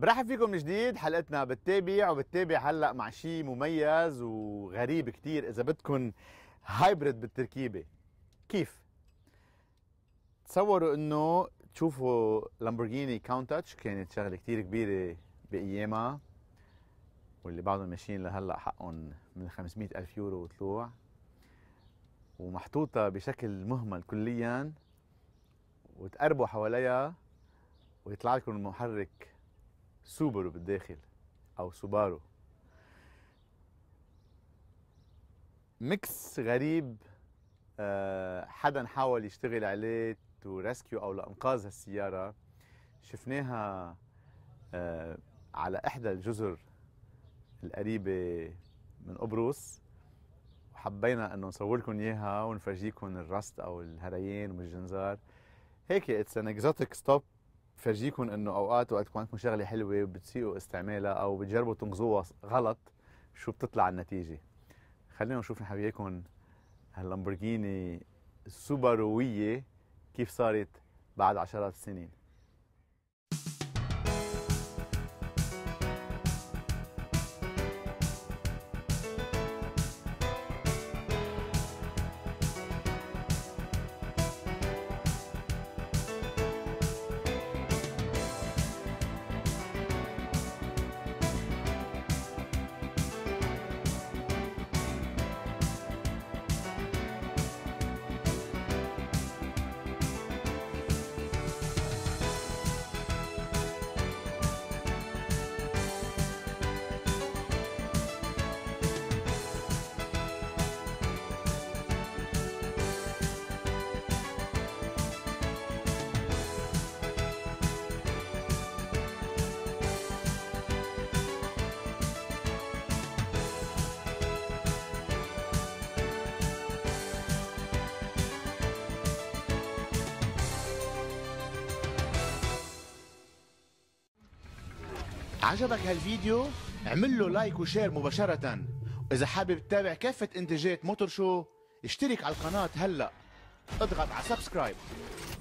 برحب فيكم من جديد. حلقتنا بتتابع هلا مع شيء مميز وغريب كتير، اذا بدكم هايبرد بالتركيبه. كيف؟ تصوروا انه تشوفوا لامبورجيني كاونتاتش، كانت شغله كتير كبيره بايامها، واللي بعضهم ماشيين لهلا حقهم من 500 الف يورو وطلوع، ومحطوطه بشكل مهمل كليا، وتقربوا حواليها ويطلع لكم المحرك سوبرو بالداخل او سوبارو. ميكس غريب. حدا حاول يشتغل عليه تو ريسكيو او لانقاذ هالسياره. شفناها على احدى الجزر القريبه من قبرص، وحبينا انه نصور لكم اياها ونفرجيكم الرست او الهريان والجنزار. هيك اتس ان اكزوتيك ستوب، فرجيكم انه اوقات وقت تكون عندكم شغله حلوه وبتسيئوا استعمالها او بتجربوا تنقذوها غلط، شو بتطلع النتيجه. خلينا نشوف نحن وياكم هاللامبورجيني السوبروية كيف صارت بعد عشرات السنين. عجبك هالفيديو؟ اعمل له لايك وشير مباشرة، وإذا حابب تتابع كافة إنتاجات موتور شو اشترك على القناة هلأ، اضغط على سبسكرايب.